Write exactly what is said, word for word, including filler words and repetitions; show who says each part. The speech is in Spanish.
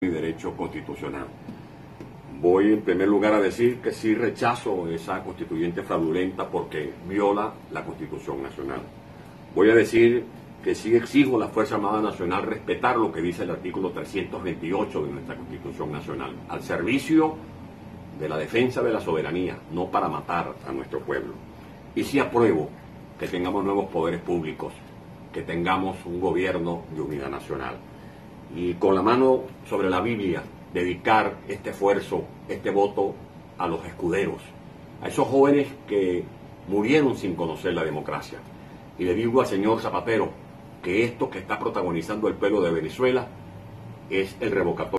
Speaker 1: y derecho constitucional. Voy en primer lugar a decir que sí rechazo esa constituyente fraudulenta porque viola la Constitución Nacional. Voy a decir que sí exijo a la Fuerza Armada Nacional respetar lo que dice el artículo trescientos veintiocho de nuestra Constitución Nacional, al servicio de la defensa de la soberanía, no para matar a nuestro pueblo. Y sí apruebo que tengamos nuevos poderes públicos, que tengamos un gobierno de unidad nacional. Y con la mano sobre la Biblia, dedicar este esfuerzo, este voto a los escuderos, a esos jóvenes que murieron sin conocer la democracia. Y le digo al señor Zapatero que esto que está protagonizando el pueblo de Venezuela es el revocatorio